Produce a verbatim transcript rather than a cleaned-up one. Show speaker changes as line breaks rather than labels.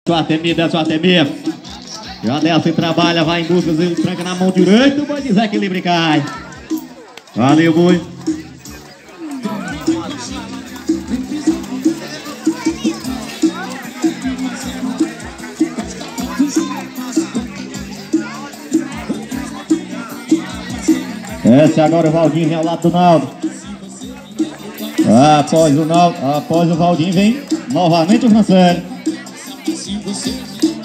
Sua Artemir, desce o Artemir. Já desce e trabalha, vai em busca, ele tranca na mão direita, o boi desequilibra e cai. Valeu, boi. Desce agora o Valdinho, vem ao lado do Naldo. Após o Naldo, após o Valdinho vem novamente o Francélio.